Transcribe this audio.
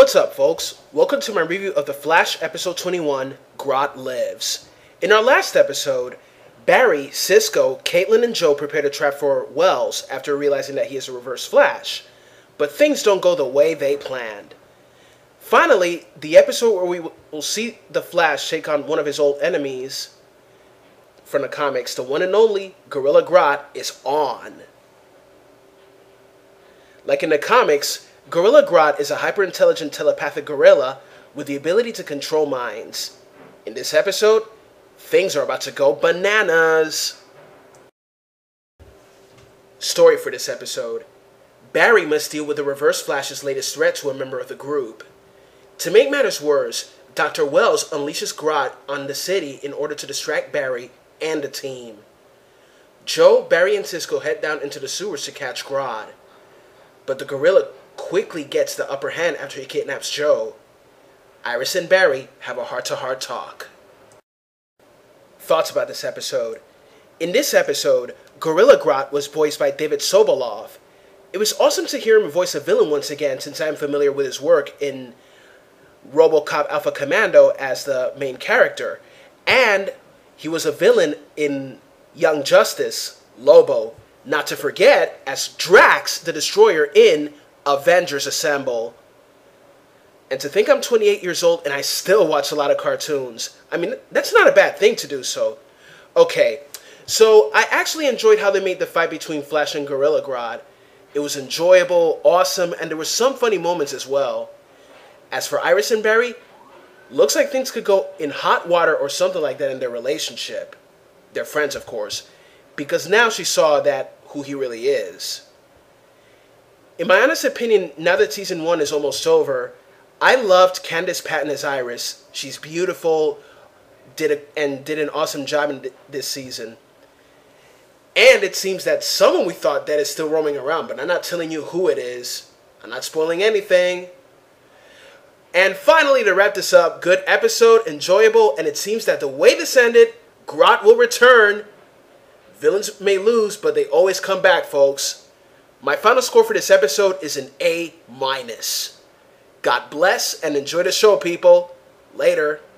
What's up, folks? Welcome to my review of The Flash episode 21, Grodd Lives. In our last episode, Barry, Cisco, Caitlin, and Joe prepare to trap for Wells after realizing that he is a reverse Flash. But things don't go the way they planned. Finally, the episode where we will see the Flash take on one of his old enemies from the comics, the one and only Gorilla Grodd, is on. Like in the comics, Gorilla Grodd is a hyper-intelligent telepathic gorilla with the ability to control minds. In this episode, things are about to go bananas. Story for this episode. Barry must deal with the Reverse Flash's latest threat to a member of the group. To make matters worse, Dr. Wells unleashes Grodd on the city in order to distract Barry and the team. Joe, Barry, and Cisco head down into the sewers to catch Grodd. But the gorilla quickly gets the upper hand after he kidnaps Joe. Iris and Barry have a heart-to-heart talk. Thoughts about this episode. In this episode, Gorilla Grodd was voiced by David Sobolov. It was awesome to hear him voice a villain once again, since I am familiar with his work in RoboCop Alpha Commando as the main character. And he was a villain in Young Justice, Lobo, not to forget as Drax the Destroyer in Avengers Assemble. And to think I'm 28 years old and I still watch a lot of cartoons. I mean, that's not a bad thing to do so. Okay, so I actually enjoyed how they made the fight between Flash and Gorilla Grodd. It was enjoyable, awesome, and there were some funny moments as well. As for Iris and Barry, looks like things could go in hot water or something like that in their relationship. They're friends, of course, because now she saw that who he really is. In my honest opinion, now that season 1 is almost over, I loved Candice Patton as Iris. She's beautiful, did an awesome job in this season. And it seems that someone we thought dead is still roaming around, but I'm not telling you who it is. I'm not spoiling anything. And finally, to wrap this up, good episode, enjoyable, and it seems that the way this ended, Grodd will return. Villains may lose, but they always come back, folks. My final score for this episode is an A-. God bless and enjoy the show, people. Later.